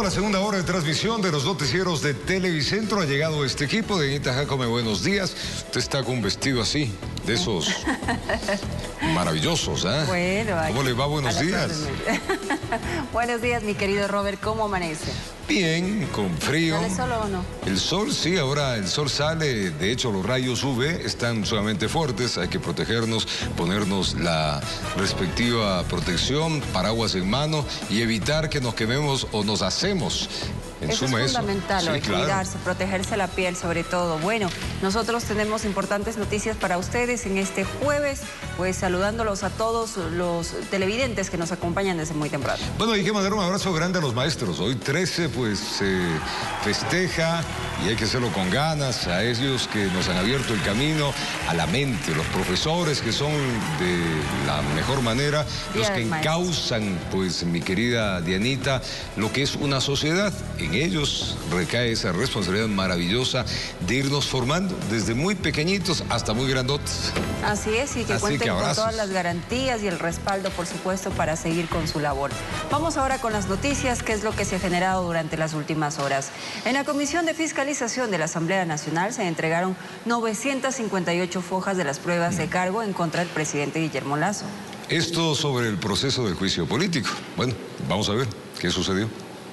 la segunda hora de transmisión de los noticieros de Televicentro. Ha llegado este equipo de Anita Jacome. Buenos días. Usted está con un vestido así, de esos maravillosos, ¿eh? Bueno, ¿cómo le va? Buenos días. Buenos días, mi querido Robert. ¿Cómo amanece? Bien, con frío. ¿Sale sol o no? El sol, sí, ahora el sol sale. De hecho, los rayos UV están sumamente fuertes. Hay que protegernos, ponernos la respectiva protección, paraguas en mano y evitar que nos quememos o nos hacemos. Eso es fundamental, sí, hoy, claro. Cuidarse, protegerse la piel sobre todo. Bueno, nosotros tenemos importantes noticias para ustedes en este jueves, pues saludándolos a todos los televidentes que nos acompañan desde muy temprano. Bueno, hay que mandar un abrazo grande a los maestros. Hoy 13 pues se festeja y hay que hacerlo con ganas, a ellos que nos han abierto el camino, a la mente, los profesores que son de la mejor manera, los que encausan, pues mi querida Dianita, lo que es una sociedad. En ellos recae esa responsabilidad maravillosa de irnos formando desde muy pequeñitos hasta muy grandotes. Así es, y que cuenten con todas las garantías y el respaldo, por supuesto, para seguir con su labor. Vamos ahora con las noticias, qué es lo que se ha generado durante las últimas horas. En la Comisión de Fiscalización de la Asamblea Nacional se entregaron 958 fojas de las pruebas de cargo en contra del presidente Guillermo Lasso. Esto sobre el proceso del juicio político. Bueno, vamos a ver qué sucedió.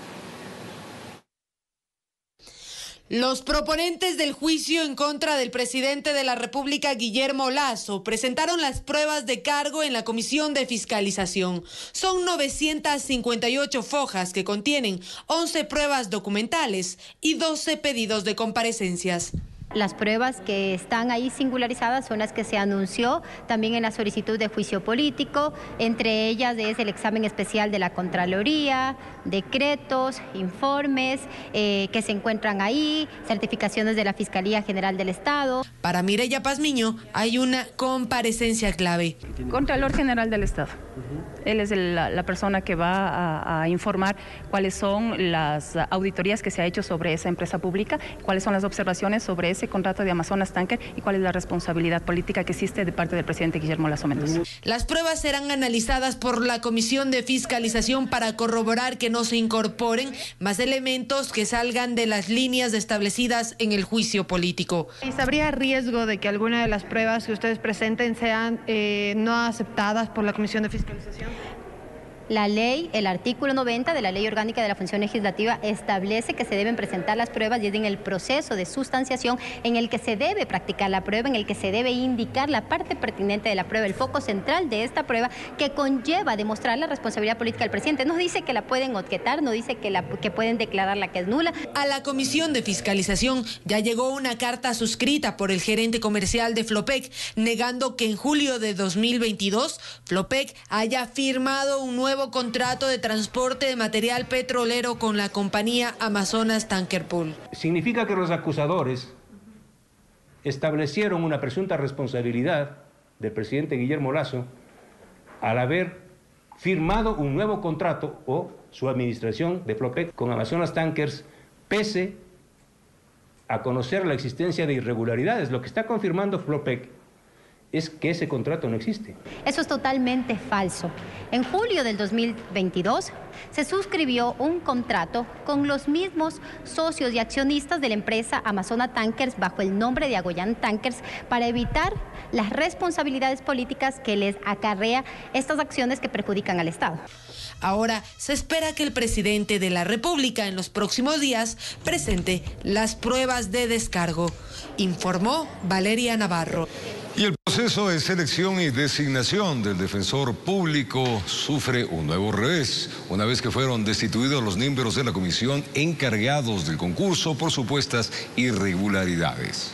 Los proponentes del juicio en contra del presidente de la República, Guillermo Lasso, presentaron las pruebas de cargo en la Comisión de Fiscalización. Son 958 fojas que contienen 11 pruebas documentales y 12 pedidos de comparecencias. Las pruebas que están ahí singularizadas son las que se anunció también en la solicitud de juicio político. Entre ellas es el examen especial de la Contraloría, decretos, informes que se encuentran ahí, certificaciones de la Fiscalía General del Estado. Para Mireya Pazmiño hay una comparecencia clave. Contralor General del Estado. Él es la persona que va a informar cuáles son las auditorías que se ha hecho sobre esa empresa pública, cuáles son las observaciones sobre ese contrato de Amazonas Tanker y cuál es la responsabilidad política que existe de parte del presidente Guillermo Lasso Mendoza. Las pruebas serán analizadas por la Comisión de Fiscalización para corroborar que no se incorporen más elementos que salgan de las líneas establecidas en el juicio político. ¿Y habría riesgo de que alguna de las pruebas que ustedes presenten sean no aceptadas por la Comisión de Fiscalización? La ley, el artículo 90 de la Ley Orgánica de la Función Legislativa establece que se deben presentar las pruebas y es en el proceso de sustanciación en el que se debe practicar la prueba, en el que se debe indicar la parte pertinente de la prueba, el foco central de esta prueba que conlleva demostrar la responsabilidad política del presidente. No dice que la pueden objetar, no dice que pueden declararla que es nula. A la Comisión de Fiscalización ya llegó una carta suscrita por el gerente comercial de Flopec, negando que en julio de 2022 Flopec haya firmado un nuevo contrato de transporte de material petrolero con la compañía Amazonas Tanker Pool. Significa que los acusadores establecieron una presunta responsabilidad del presidente Guillermo Lasso al haber firmado un nuevo contrato o su administración de Flopec con Amazonas Tankers, pese a conocer la existencia de irregularidades. Lo que está confirmando Flopec es que ese contrato no existe. Eso es totalmente falso. En julio del 2022 se suscribió un contrato con los mismos socios y accionistas de la empresa Amazonas Tankers bajo el nombre de Agoyan Tankers para evitar las responsabilidades políticas que les acarrea estas acciones que perjudican al Estado. Ahora se espera que el presidente de la República en los próximos días presente las pruebas de descargo, informó Valeria Navarro. Y el proceso de selección y designación del defensor público sufre un nuevo revés, una vez que fueron destituidos los miembros de la comisión encargados del concurso por supuestas irregularidades.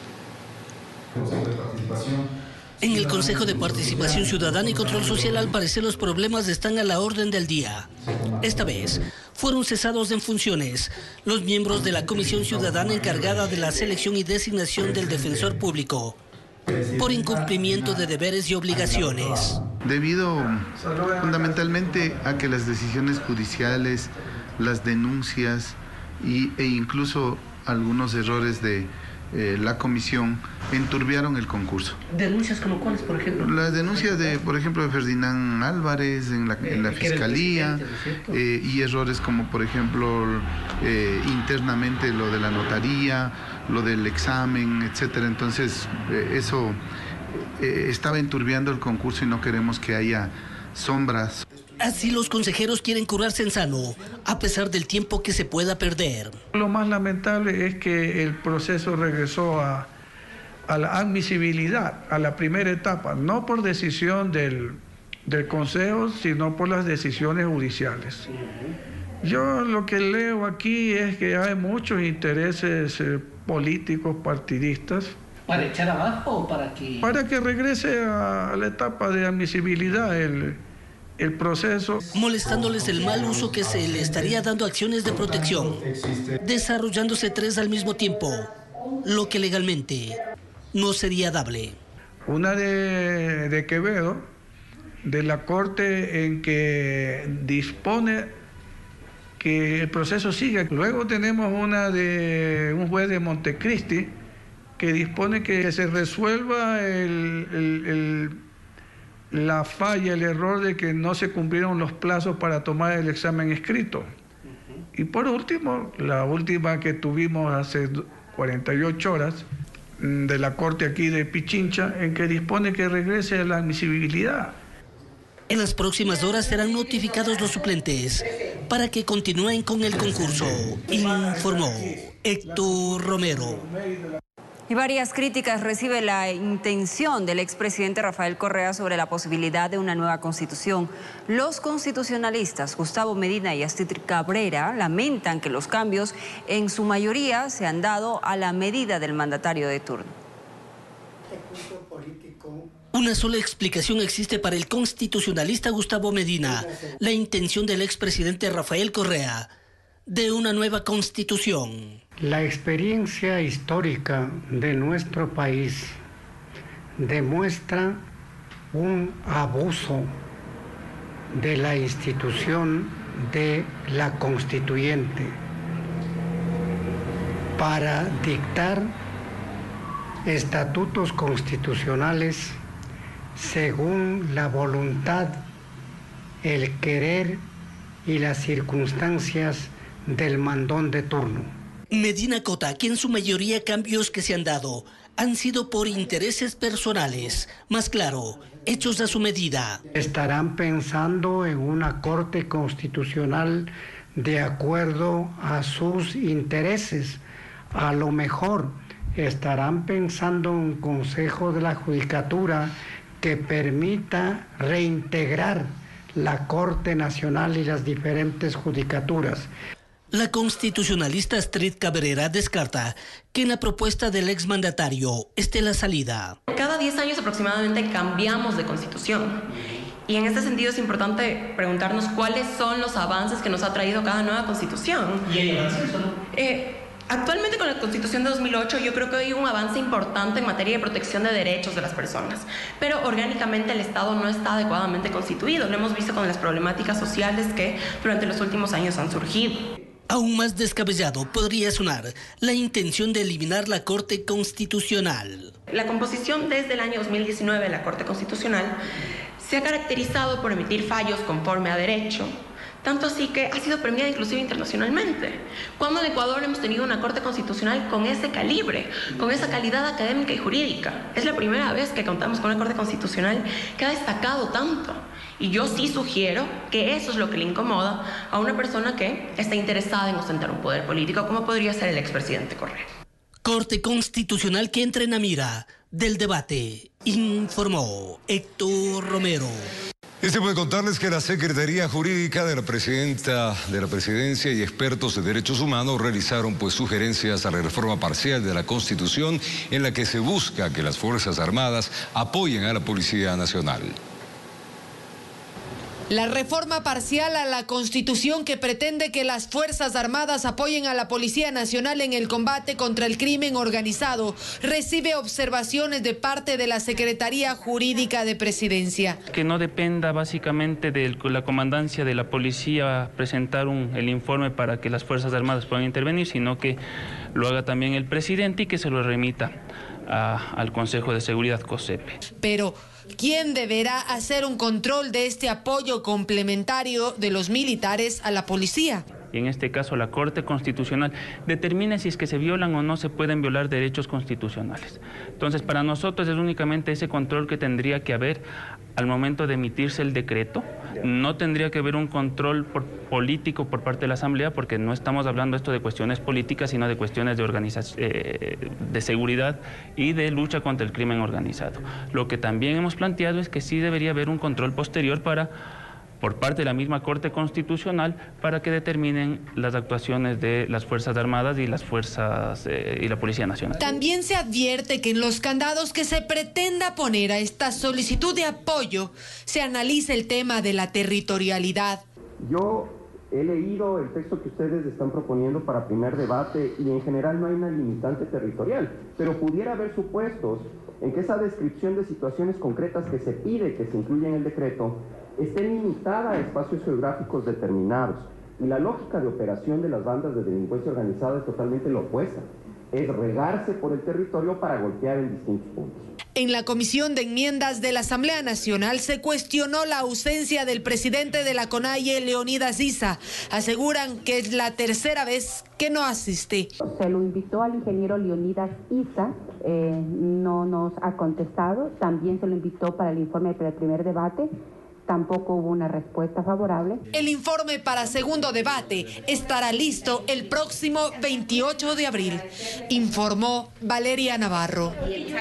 En el Consejo de Participación Ciudadana y Control Social, al parecer, los problemas están a la orden del día. Esta vez fueron cesados en funciones los miembros de la Comisión Ciudadana encargada de la selección y designación del defensor público por incumplimiento de deberes y obligaciones. Debido fundamentalmente a que las decisiones judiciales, las denuncias e incluso algunos errores de la comisión enturbiaron el concurso. ¿Denuncias como cuáles, por ejemplo? Las denuncias por ejemplo, de Ferdinand Álvarez en la Fiscalía, y errores como, por ejemplo, internamente lo de la notaría, lo del examen, etcétera. Entonces, eso estaba enturbiando el concurso y no queremos que haya sombras. Así los consejeros quieren curarse en sano, a pesar del tiempo que se pueda perder. Lo más lamentable es que el proceso regresó a la admisibilidad, a la primera etapa, no por decisión del Consejo, sino por las decisiones judiciales. Yo lo que leo aquí es que hay muchos intereses políticos, partidistas. ¿Para echar abajo o para que...? Para que regrese a la etapa de admisibilidad el proceso. Molestándoles el mal uso que se le estaría dando a acciones de protección, desarrollándose 3 al mismo tiempo, lo que legalmente no sería dable. Una de Quevedo, de la Corte, en que dispone que el proceso siga. Luego tenemos una de un juez de Montecristi, que dispone que se resuelva la falla, el error de que no se cumplieron los plazos para tomar el examen escrito. Y por último, la última que tuvimos hace 48 horas, de la Corte aquí de Pichincha, en que dispone que regrese a la admisibilidad. En las próximas horas serán notificados los suplentes para que continúen con el concurso, informó Héctor Romero. Y varias críticas recibe la intención del expresidente Rafael Correa sobre la posibilidad de una nueva constitución. Los constitucionalistas Gustavo Medina y Astrid Cabrera lamentan que los cambios en su mayoría se han dado a la medida del mandatario de turno. Una sola explicación existe para el constitucionalista Gustavo Medina: la intención del expresidente Rafael Correa de una nueva constitución. La experiencia histórica de nuestro país demuestra un abuso de la institución de la constituyente para dictar estatutos constitucionales según la voluntad, el querer y las circunstancias del mandón de turno. Medina acota que en su mayoría cambios que se han dado han sido por intereses personales, más claro, hechos a su medida. Estarán pensando en una Corte Constitucional de acuerdo a sus intereses. A lo mejor estarán pensando en un Consejo de la Judicatura que permita reintegrar la Corte Nacional y las diferentes judicaturas. La constitucionalista Astrid Cabrera descarta que en la propuesta del exmandatario esté la salida. Cada 10 años aproximadamente cambiamos de constitución. Y en este sentido es importante preguntarnos cuáles son los avances que nos ha traído cada nueva constitución. ¿Y hay avances o no? Actualmente con la Constitución de 2008 yo creo que hay un avance importante en materia de protección de derechos de las personas, pero orgánicamente el Estado no está adecuadamente constituido. Lo hemos visto con las problemáticas sociales que durante los últimos años han surgido. Aún más descabellado podría sonar la intención de eliminar la Corte Constitucional. La composición desde el año 2019 de la Corte Constitucional se ha caracterizado por emitir fallos conforme a derecho, tanto así que ha sido premiada inclusive internacionalmente. Cuando en Ecuador hemos tenido una Corte Constitucional con ese calibre, con esa calidad académica y jurídica. Es la primera vez que contamos con una Corte Constitucional que ha destacado tanto. Y yo sí sugiero que eso es lo que le incomoda a una persona que está interesada en ostentar un poder político, como podría ser el expresidente Correa. Corte Constitucional que entra en la mira del debate, informó Héctor Romero. Puede contarles que la Secretaría Jurídica de la Presidencia y expertos de derechos humanos realizaron sugerencias a la reforma parcial de la Constitución en la que se busca que las Fuerzas Armadas apoyen a la Policía Nacional. La reforma parcial a la Constitución que pretende que las Fuerzas Armadas apoyen a la Policía Nacional en el combate contra el crimen organizado recibe observaciones de parte de la Secretaría Jurídica de Presidencia. Que no dependa básicamente de la comandancia de la policía presentar el informe para que las Fuerzas Armadas puedan intervenir, sino que lo haga también el presidente y que se lo remita al Consejo de Seguridad COSEPE. Pero ¿quién deberá hacer un control de este apoyo complementario de los militares a la policía? Y en este caso la Corte Constitucional determina si es que se violan o no se pueden violar derechos constitucionales. Entonces, para nosotros es únicamente ese control que tendría que haber al momento de emitirse el decreto. No tendría que haber un control político por parte de la Asamblea, porque no estamos hablando esto de cuestiones políticas, sino de cuestiones de organización, de seguridad y de lucha contra el crimen organizado. Lo que también hemos planteado es que sí debería haber un control posterior por parte de la misma Corte Constitucional para que determinen las actuaciones de las Fuerzas Armadas y las fuerzas y la Policía Nacional. También se advierte que en los candados que se pretenda poner a esta solicitud de apoyo se analice el tema de la territorialidad. Yo he leído el texto que ustedes están proponiendo para primer debate y en general no hay una limitante territorial, pero pudiera haber supuestos en que esa descripción de situaciones concretas que se pide que se incluya en el decreto esté limitada a espacios geográficos determinados. Y la lógica de operación de las bandas de delincuencia organizada es totalmente lo opuesta. Es regarse por el territorio para golpear en distintos puntos. En la Comisión de Enmiendas de la Asamblea Nacional se cuestionó la ausencia del presidente de la CONAIE, Leonidas Issa. Aseguran que es la tercera vez que no asiste. Se lo invitó al ingeniero Leonidas Issa, no nos ha contestado. También se lo invitó para el informe del primer debate. Tampoco hubo una respuesta favorable. El informe para segundo debate estará listo el próximo 28 de abril, informó Valeria Navarro.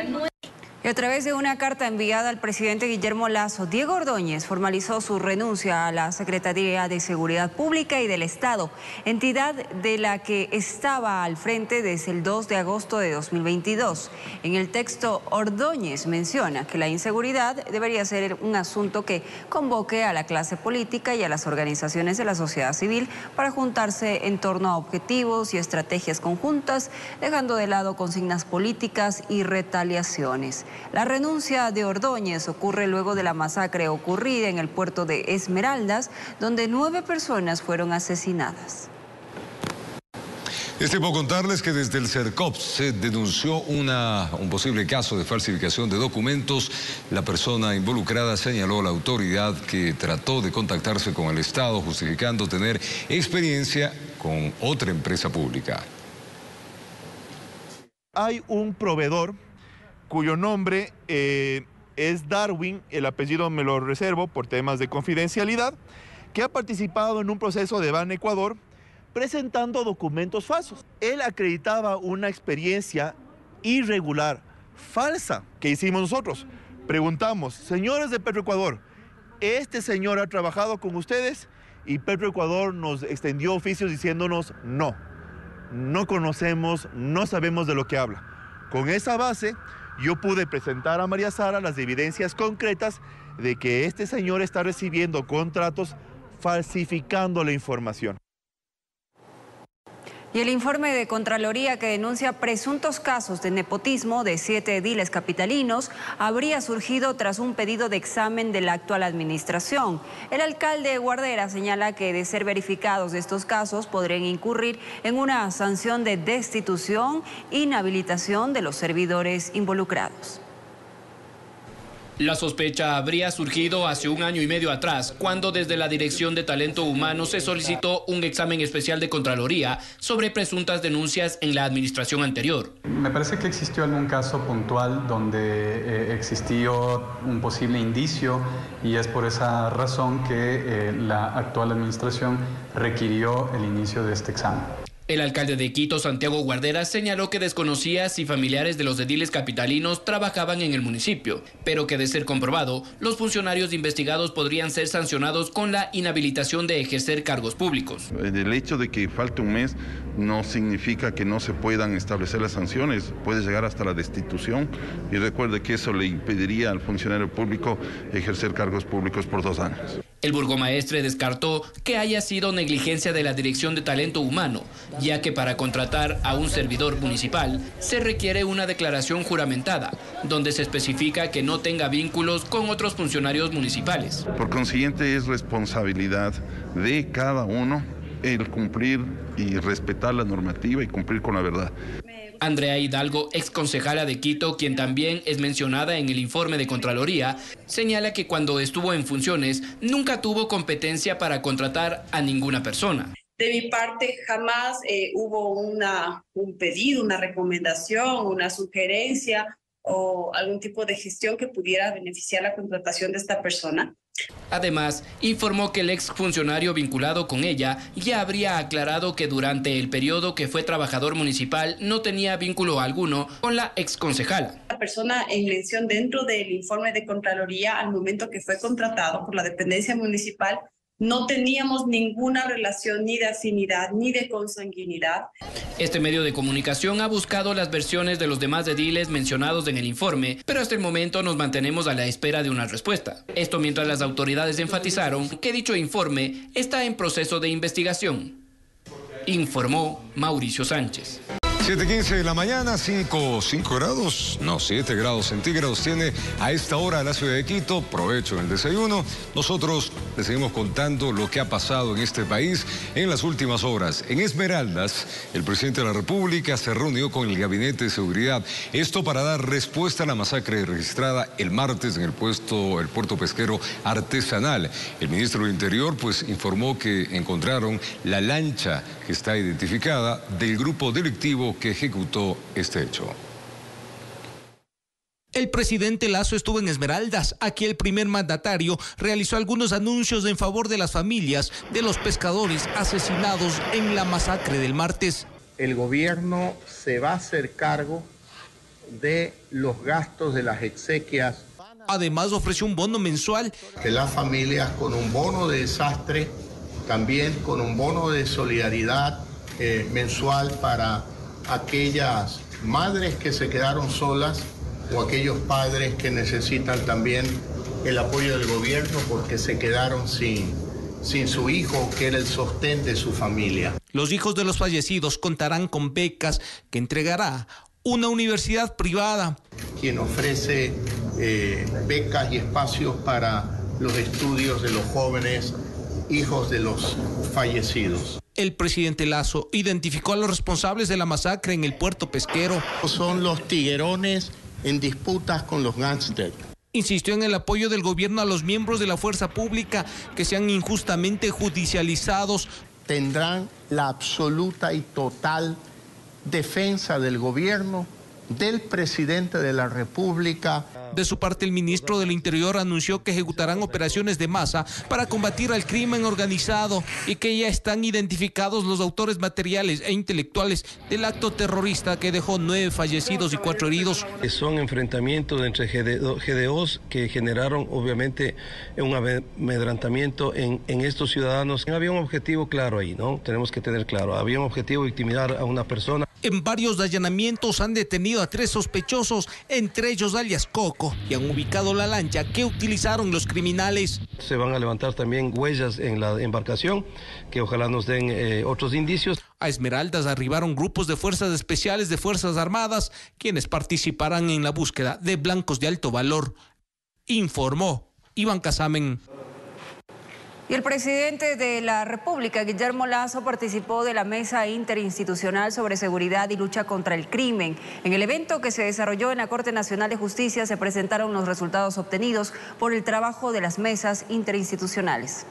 Y a través de una carta enviada al presidente Guillermo Lasso, Diego Ordóñez formalizó su renuncia a la Secretaría de Seguridad Pública y del Estado, entidad de la que estaba al frente desde el 2 de agosto de 2022. En el texto, Ordóñez menciona que la inseguridad debería ser un asunto que convoque a la clase política y a las organizaciones de la sociedad civil para juntarse en torno a objetivos y estrategias conjuntas, dejando de lado consignas políticas y retaliaciones. La renuncia de Ordóñez ocurre luego de la masacre ocurrida en el puerto de Esmeraldas, donde 9 personas fueron asesinadas. Es tiempo contarles que desde el CERCOP se denunció un posible caso de falsificación de documentos. La persona involucrada señaló a la autoridad que trató de contactarse con el Estado justificando tener experiencia con otra empresa pública. Hay un proveedor cuyo nombre es Darwin, el apellido me lo reservo por temas de confidencialidad, que ha participado en un proceso de Ban Ecuador presentando documentos falsos. Él acreditaba una experiencia irregular, falsa, que hicimos nosotros. Preguntamos, señores de Petroecuador, ¿este señor ha trabajado con ustedes? Y Petroecuador nos extendió oficios diciéndonos no, no conocemos, no sabemos de lo que habla. Con esa base, yo pude presentar a María Sara las evidencias concretas de que este señor está recibiendo contratos falsificando la información. Y el informe de Contraloría que denuncia presuntos casos de nepotismo de 7 ediles capitalinos habría surgido tras un pedido de examen de la actual administración. El alcalde de Guardera señala que de ser verificados estos casos podrían incurrir en una sanción de destitución e inhabilitación de los servidores involucrados. La sospecha habría surgido hace 1 año y medio atrás, cuando desde la Dirección de Talento Humano se solicitó un examen especial de Contraloría sobre presuntas denuncias en la administración anterior. Me parece que existió algún caso puntual donde existió un posible indicio y es por esa razón que la actual administración requirió el inicio de este examen. El alcalde de Quito, Santiago Guardera, señaló que desconocía si familiares de los ediles capitalinos trabajaban en el municipio, pero que de ser comprobado, los funcionarios investigados podrían ser sancionados con la inhabilitación de ejercer cargos públicos. El hecho de que falte un mes no significa que no se puedan establecer las sanciones, puede llegar hasta la destitución y recuerde que eso le impediría al funcionario público ejercer cargos públicos por 2 años. El burgomaestre descartó que haya sido negligencia de la Dirección de Talento Humano, ya que para contratar a un servidor municipal se requiere una declaración juramentada, donde se especifica que no tenga vínculos con otros funcionarios municipales. Por consiguiente, es responsabilidad de cada uno el cumplir y respetar la normativa y cumplir con la verdad. Andrea Hidalgo, exconcejala de Quito, quien también es mencionada en el informe de Contraloría, señala que cuando estuvo en funciones nunca tuvo competencia para contratar a ninguna persona. De mi parte, jamás hubo un pedido, una recomendación, una sugerencia o algún tipo de gestión que pudiera beneficiar la contratación de esta persona. Además, informó que el exfuncionario vinculado con ella ya habría aclarado que durante el periodo que fue trabajador municipal no tenía vínculo alguno con la exconcejala. La persona en mención dentro del informe de Contraloría, al momento que fue contratado por la dependencia municipal, no teníamos ninguna relación ni de afinidad ni de consanguinidad. Este medio de comunicación ha buscado las versiones de los demás ediles mencionados en el informe, pero hasta el momento nos mantenemos a la espera de una respuesta. Esto mientras las autoridades enfatizaron que dicho informe está en proceso de investigación. Informó Mauricio Sánchez. 7:15 de la mañana, 5 grados, no, 7 grados centígrados tiene a esta hora la ciudad de Quito. Provecho en el desayuno. Nosotros les seguimos contando lo que ha pasado en este país en las últimas horas. En Esmeraldas, el presidente de la República se reunió con el Gabinete de Seguridad. Esto para dar respuesta a la masacre registrada el martes en el puerto pesquero artesanal. El ministro del Interior, pues, informó que encontraron la lancha que está identificada del grupo delictivo que ejecutó este hecho. El presidente Lasso estuvo en Esmeraldas. Aquí el primer mandatario realizó algunos anuncios en favor de las familias de los pescadores asesinados en la masacre del martes. El gobierno se va a hacer cargo de los gastos de las exequias. Además ofreció un bono mensual. Que las familias con un bono de desastre, también con un bono de solidaridad mensual para aquellas madres que se quedaron solas o aquellos padres que necesitan también el apoyo del gobierno porque se quedaron sin su hijo, que era el sostén de su familia. Los hijos de los fallecidos contarán con becas que entregará una universidad privada. Quien ofrece becas y espacios para los estudios de los jóvenes hijos de los fallecidos. El presidente Lasso identificó a los responsables de la masacre en el puerto pesquero. Son los tiguerones en disputas con los gángsters. Insistió en el apoyo del gobierno a los miembros de la fuerza pública que sean injustamente judicializados. Tendrán la absoluta y total defensa del gobierno, del presidente de la República. De su parte, el ministro del Interior anunció que ejecutarán operaciones de masa para combatir al crimen organizado y que ya están identificados los autores materiales e intelectuales del acto terrorista que dejó 9 fallecidos y 4 heridos. Son enfrentamientos entre GDOs que generaron obviamente un amedrentamiento en estos ciudadanos. Había un objetivo claro ahí, ¿no? Tenemos que tener claro, había un objetivo de intimidar a una persona. En varios allanamientos han detenido a 3 sospechosos, entre ellos alias Coco, y han ubicado la lancha que utilizaron los criminales. Se van a levantar también huellas en la embarcación, que ojalá nos den otros indicios. A Esmeraldas arribaron grupos de fuerzas especiales de Fuerzas Armadas, quienes participarán en la búsqueda de blancos de alto valor. Informó Iván Casamen. Y el presidente de la República, Guillermo Lasso, participó de la Mesa Interinstitucional sobre Seguridad y Lucha contra el Crimen. En el evento que se desarrolló en la Corte Nacional de Justicia se presentaron los resultados obtenidos por el trabajo de las mesas interinstitucionales.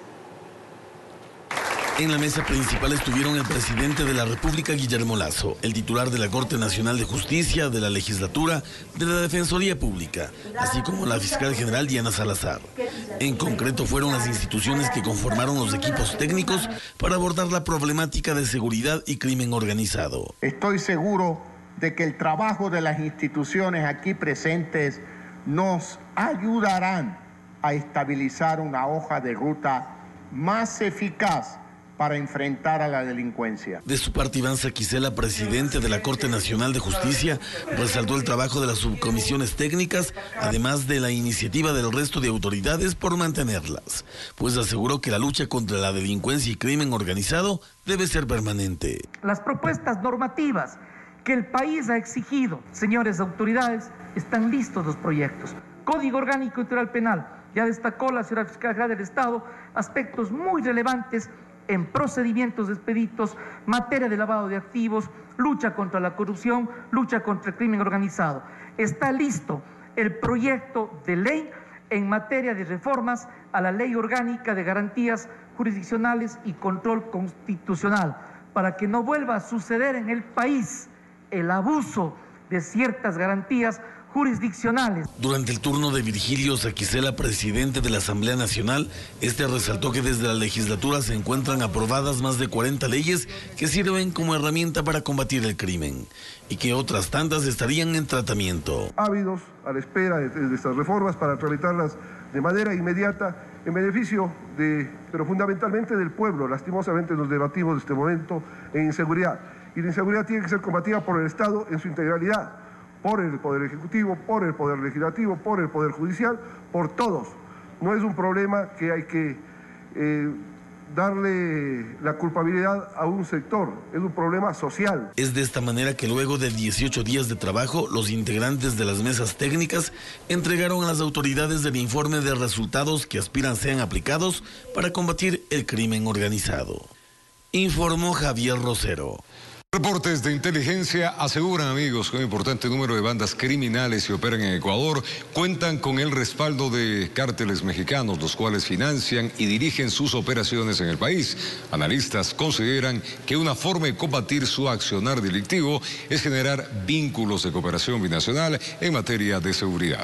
En la mesa principal estuvieron el presidente de la República, Guillermo Lasso, el titular de la Corte Nacional de Justicia, de la Legislatura, de la Defensoría Pública, así como la fiscal general Diana Salazar. En concreto, fueron las instituciones que conformaron los equipos técnicos para abordar la problemática de seguridad y crimen organizado. Estoy seguro de que el trabajo de las instituciones aquí presentes nos ayudarán a estabilizar una hoja de ruta más eficaz para enfrentar a la delincuencia. De su parte, Iván Saquicela, presidente de la Corte Nacional de Justicia, resaltó el trabajo de las subcomisiones técnicas, además de la iniciativa del resto de autoridades por mantenerlas, pues aseguró que la lucha contra la delincuencia y crimen organizado debe ser permanente. Las propuestas normativas que el país ha exigido, señores autoridades, están listos los proyectos. Código Orgánico Integral Penal, ya destacó la señora Fiscal General del Estado aspectos muy relevantes en procedimientos expeditos, materia de lavado de activos, lucha contra la corrupción, lucha contra el crimen organizado. Está listo el proyecto de ley en materia de reformas a la Ley Orgánica de Garantías Jurisdiccionales y Control Constitucional, para que no vuelva a suceder en el país el abuso de ciertas garantías jurisdiccionales. Durante el turno de Virgilio Saquicela, presidente de la Asamblea Nacional, resaltó que desde la legislatura se encuentran aprobadas más de 40 leyes que sirven como herramienta para combatir el crimen y que otras tantas estarían en tratamiento. Ávidos a la espera de estas reformas para tramitarlas de manera inmediata en beneficio pero fundamentalmente del pueblo. Lastimosamente nos debatimos en este momento en inseguridad, y la inseguridad tiene que ser combatida por el Estado en su integralidad, por el Poder Ejecutivo, por el Poder Legislativo, por el Poder Judicial, por todos. No es un problema que hay que darle la culpabilidad a un sector, es un problema social. Es de esta manera que luego de 18 días de trabajo, los integrantes de las mesas técnicas entregaron a las autoridades el informe de resultados que aspiran sean aplicados para combatir el crimen organizado. Informó Javier Rosero. Reportes de inteligencia aseguran, amigos, que un importante número de bandas criminales que operan en Ecuador cuentan con el respaldo de cárteles mexicanos, los cuales financian y dirigen sus operaciones en el país. Analistas consideran que una forma de combatir su accionar delictivo es generar vínculos de cooperación binacional en materia de seguridad.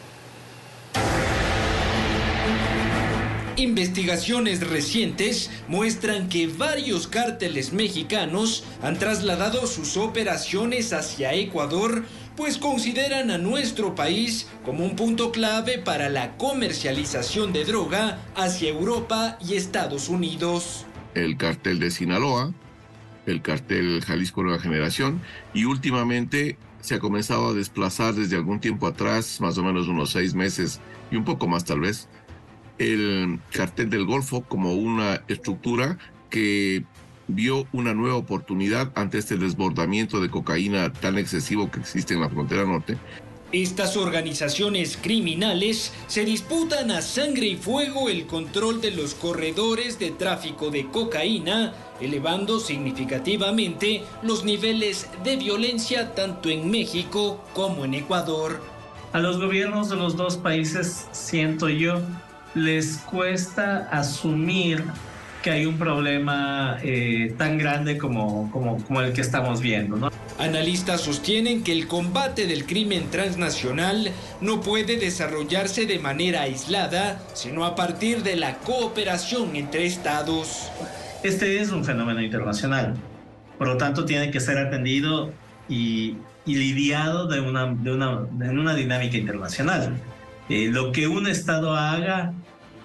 Investigaciones recientes muestran que varios cárteles mexicanos han trasladado sus operaciones hacia Ecuador, pues consideran a nuestro país como un punto clave para la comercialización de droga hacia Europa y Estados Unidos. El cartel de Sinaloa, el cartel Jalisco Nueva Generación, y últimamente se ha comenzado a desplazar desde algún tiempo atrás, más o menos unos 6 meses y un poco más tal vez, el cartel del Golfo como una estructura que vio una nueva oportunidad ante este desbordamiento de cocaína tan excesivo que existe en la frontera norte. Estas organizaciones criminales se disputan a sangre y fuego el control de los corredores de tráfico de cocaína, elevando significativamente los niveles de violencia tanto en México como en Ecuador. A los gobiernos de los dos países, siento yo, les cuesta asumir que hay un problema tan grande como el que estamos viendo, ¿no? Analistas sostienen que el combate del crimen transnacional no puede desarrollarse de manera aislada, sino a partir de la cooperación entre estados. Este es un fenómeno internacional, por lo tanto tiene que ser atendido y lidiado en una dinámica internacional. Lo que un estado haga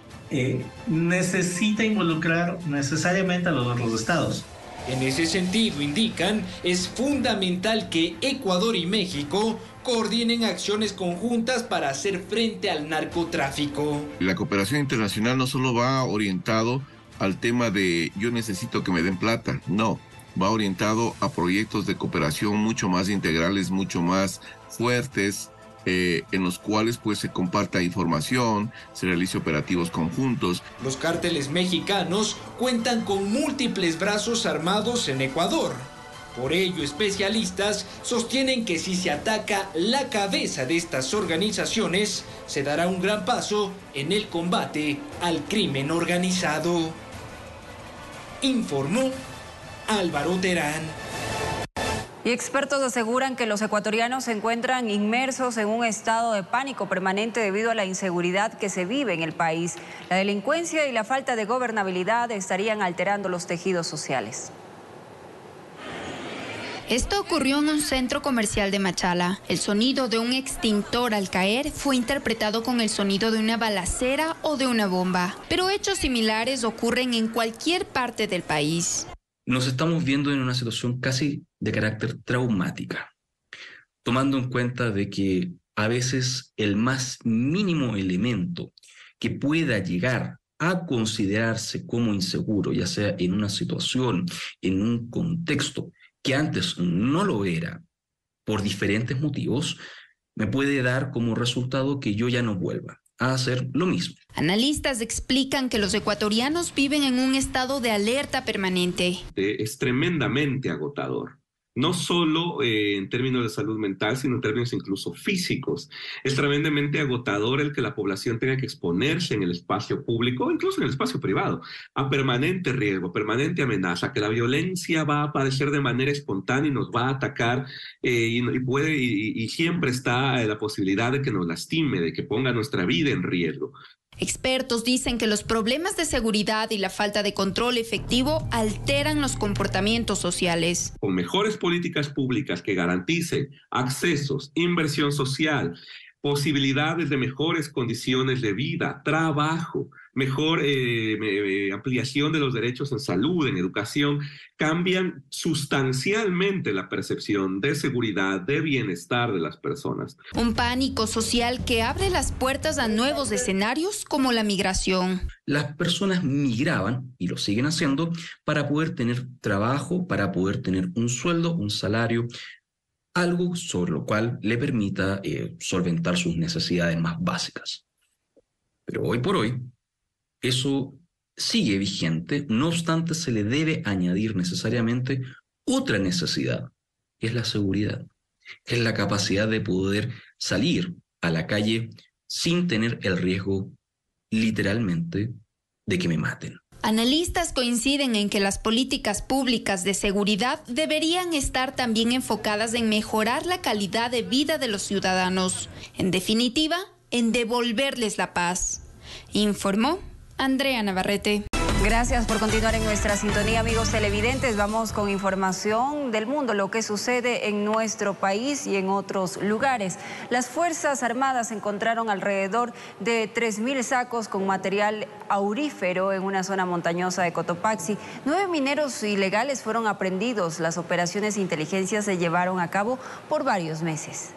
necesita involucrar necesariamente a los otros estados. En ese sentido, indican, es fundamental que Ecuador y México coordinen acciones conjuntas para hacer frente al narcotráfico. La cooperación internacional no solo va orientado al tema de yo necesito que me den plata, no, va orientado a proyectos de cooperación mucho más integrales, mucho más fuertes, en los cuales pues se comparta información, se realice operativos conjuntos. Los cárteles mexicanos cuentan con múltiples brazos armados en Ecuador. Por ello, especialistas sostienen que si se ataca la cabeza de estas organizaciones, se dará un gran paso en el combate al crimen organizado. Informó Álvaro Terán. Y expertos aseguran que los ecuatorianos se encuentran inmersos en un estado de pánico permanente debido a la inseguridad que se vive en el país. La delincuencia y la falta de gobernabilidad estarían alterando los tejidos sociales. Esto ocurrió en un centro comercial de Machala. El sonido de un extintor al caer fue interpretado con el sonido de una balacera o de una bomba. Pero hechos similares ocurren en cualquier parte del país. Nos estamos viendo en una situación casi de carácter traumática, tomando en cuenta de que a veces el más mínimo elemento que pueda llegar a considerarse como inseguro, ya sea en una situación, en un contexto que antes no lo era, por diferentes motivos, me puede dar como resultado que yo ya no vuelva a hacer lo mismo. Analistas explican que los ecuatorianos viven en un estado de alerta permanente. Es tremendamente agotador. No solo en términos de salud mental, sino en términos incluso físicos. Es tremendamente agotador el que la población tenga que exponerse en el espacio público, incluso en el espacio privado, a permanente riesgo, permanente amenaza, que la violencia va a aparecer de manera espontánea y nos va a atacar y siempre está la posibilidad de que nos lastime, de que ponga nuestra vida en riesgo. Expertos dicen que los problemas de seguridad y la falta de control efectivo alteran los comportamientos sociales. Con mejores políticas públicas que garanticen accesos, inversión social, posibilidades de mejores condiciones de vida, trabajo, mejor ampliación de los derechos en salud, en educación, cambian sustancialmente la percepción de seguridad, de bienestar de las personas. Un pánico social que abre las puertas a nuevos escenarios como la migración. Las personas migraban, y lo siguen haciendo, para poder tener trabajo, para poder tener un sueldo, un salario, algo sobre lo cual le permita solventar sus necesidades más básicas. Pero hoy por hoy, eso sigue vigente, no obstante se le debe añadir necesariamente otra necesidad, que es la seguridad, que es la capacidad de poder salir a la calle sin tener el riesgo, literalmente, de que me maten. Analistas coinciden en que las políticas públicas de seguridad deberían estar también enfocadas en mejorar la calidad de vida de los ciudadanos. En definitiva, en devolverles la paz. Informó Andrea Navarrete. Gracias por continuar en nuestra sintonía, amigos televidentes. Vamos con información del mundo, lo que sucede en nuestro país y en otros lugares. Las Fuerzas Armadas encontraron alrededor de 3.000 sacos con material aurífero en una zona montañosa de Cotopaxi. 9 mineros ilegales fueron aprehendidos. Las operaciones de inteligencia se llevaron a cabo por varios meses.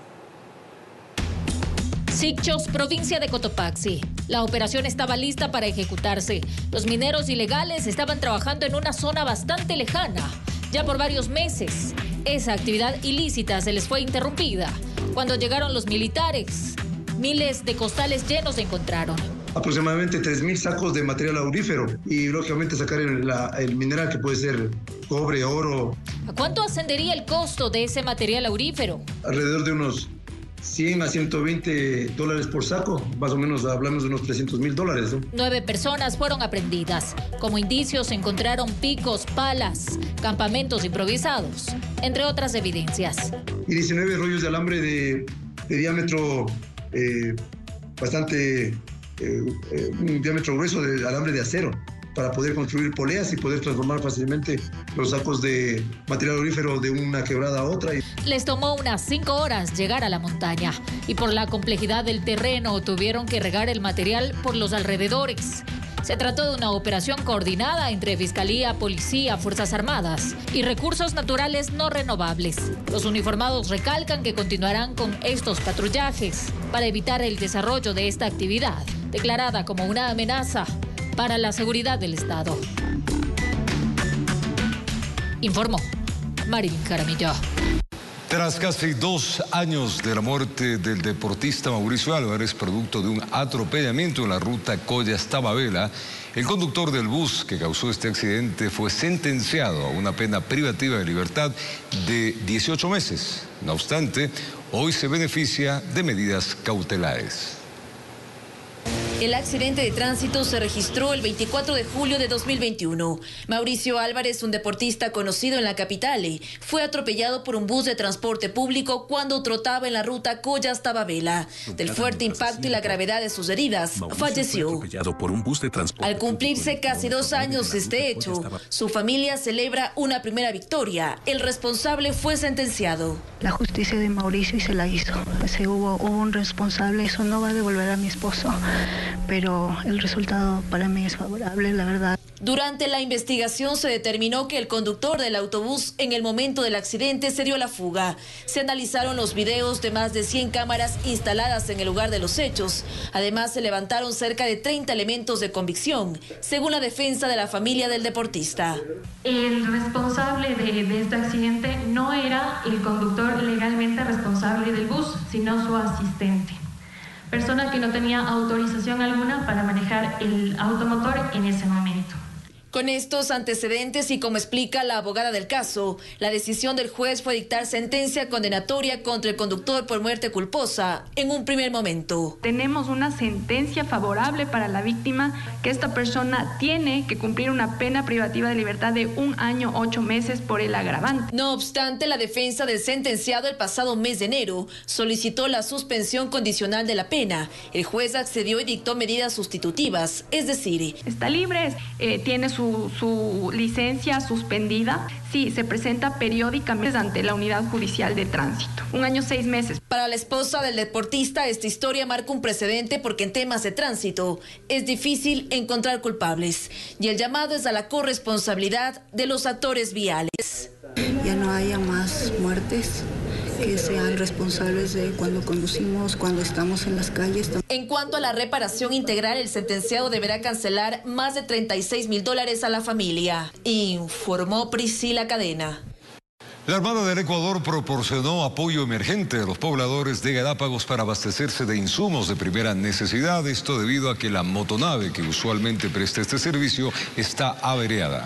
Sicchos, provincia de Cotopaxi. La operación estaba lista para ejecutarse. Los mineros ilegales estaban trabajando en una zona bastante lejana, ya por varios meses. Esa actividad ilícita se les fue interrumpida. Cuando llegaron los militares, miles de costales llenos se encontraron. Aproximadamente 3.000 sacos de material aurífero y lógicamente sacar el mineral que puede ser cobre, oro. ¿A cuánto ascendería el costo de ese material aurífero? Alrededor de unos 100 a 120 dólares por saco, más o menos hablamos de unos $300,000, ¿no? 9 personas fueron aprehendidas. Como indicios se encontraron picos, palas, campamentos improvisados, entre otras evidencias. Y 19 rollos de alambre de diámetro un diámetro grueso de alambre de acero, para poder construir poleas y poder transformar fácilmente los sacos de material aurífero de una quebrada a otra. Les tomó unas 5 horas llegar a la montaña y por la complejidad del terreno tuvieron que regar el material por los alrededores. Se trató de una operación coordinada entre Fiscalía, Policía, Fuerzas Armadas y recursos naturales no renovables. Los uniformados recalcan que continuarán con estos patrullajes para evitar el desarrollo de esta actividad, declarada como una amenaza para la seguridad del Estado. Informó Marilyn Jaramillo. Tras casi 2 años de la muerte del deportista Mauricio Álvarez, producto de un atropellamiento en la ruta Collas-Tababela, el conductor del bus que causó este accidente fue sentenciado a una pena privativa de libertad de 18 meses. No obstante, hoy se beneficia de medidas cautelares. El accidente de tránsito se registró el 24 de julio de 2021. Mauricio Álvarez, un deportista conocido en la capital, fue atropellado por un bus de transporte público cuando trotaba en la ruta Collas-Tababela. Del fuerte impacto y la gravedad de sus heridas, falleció. Al cumplirse casi 2 años de este hecho, su familia celebra una primera victoria. El responsable fue sentenciado. La justicia de Mauricio y se la hizo. Hubo un responsable, eso no va a devolver a mi esposo, pero el resultado para mí es favorable, la verdad. Durante la investigación se determinó que el conductor del autobús en el momento del accidente se dio a la fuga. Se analizaron los videos de más de 100 cámaras instaladas en el lugar de los hechos. Además, se levantaron cerca de 30 elementos de convicción, según la defensa de la familia del deportista. El responsable de este accidente no era el conductor legalmente responsable del bus, sino su asistente. Persona que no tenía autorización alguna para manejar el automotor en ese momento. Con estos antecedentes y como explica la abogada del caso, la decisión del juez fue dictar sentencia condenatoria contra el conductor por muerte culposa en un primer momento. Tenemos una sentencia favorable para la víctima, que esta persona tiene que cumplir una pena privativa de libertad de 1 año 8 meses por el agravante. No obstante, la defensa del sentenciado el pasado mes de enero solicitó la suspensión condicional de la pena. El juez accedió y dictó medidas sustitutivas, es decir, está libre, tiene su licencia suspendida, sí, se presenta periódicamente ante la unidad judicial de tránsito. 1 año 6 meses. Para la esposa del deportista, esta historia marca un precedente porque en temas de tránsito es difícil encontrar culpables y el llamado es a la corresponsabilidad de los actores viales. Ya no haya más muertes, que sean responsables de cuando conducimos, cuando estamos en las calles. En cuanto a la reparación integral, el sentenciado deberá cancelar más de $36,000 a la familia, informó Priscila Cadena. La Armada del Ecuador proporcionó apoyo emergente a los pobladores de Galápagos para abastecerse de insumos de primera necesidad, esto debido a que la motonave que usualmente presta este servicio está averiada.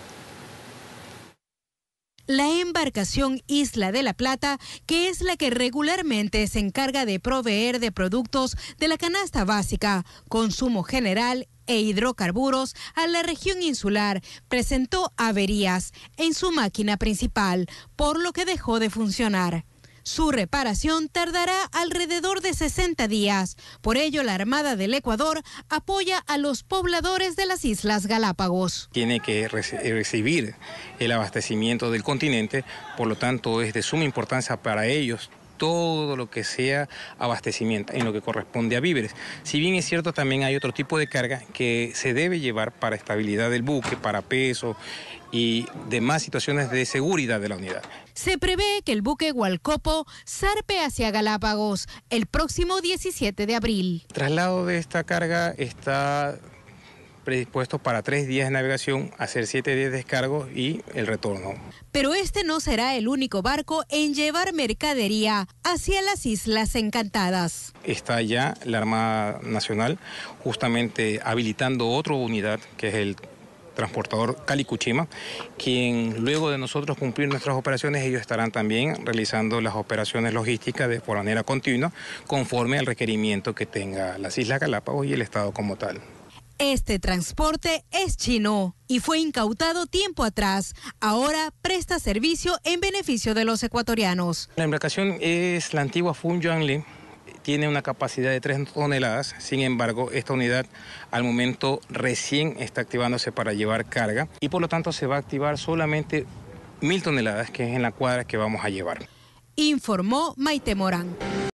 La embarcación Isla de la Plata, que es la que regularmente se encarga de proveer de productos de la canasta básica, consumo general e hidrocarburos a la región insular, presentó averías en su máquina principal, por lo que dejó de funcionar. Su reparación tardará alrededor de 60 días. Por ello, la Armada del Ecuador apoya a los pobladores de las Islas Galápagos. Tiene que recibir el abastecimiento del continente, por lo tanto es de suma importancia para ellos todo lo que sea abastecimiento en lo que corresponde a víveres. Si bien es cierto, también hay otro tipo de carga que se debe llevar para estabilidad del buque, para peso y demás situaciones de seguridad de la unidad. Se prevé que el buque Hualcopo zarpe hacia Galápagos el próximo 17 de abril. El traslado de esta carga está predispuesto para 3 días de navegación, hacer 7 días de descargo y el retorno. Pero este no será el único barco en llevar mercadería hacia las Islas Encantadas. Está ya la Armada Nacional justamente habilitando otra unidad, que es el transportador Calicuchima, quien luego de nosotros cumplir nuestras operaciones, ellos estarán también realizando las operaciones logísticas de manera continua, conforme al requerimiento que tenga las Islas Galápagos y el Estado como tal. Este transporte es chino y fue incautado tiempo atrás. Ahora presta servicio en beneficio de los ecuatorianos. La embarcación es la antigua Fun Yuanli, tiene una capacidad de 3 toneladas, sin embargo, esta unidad al momento recién está activándose para llevar carga y por lo tanto se va a activar solamente 1.000 toneladas, que es en la cuadra que vamos a llevar. Informó Maite Morán.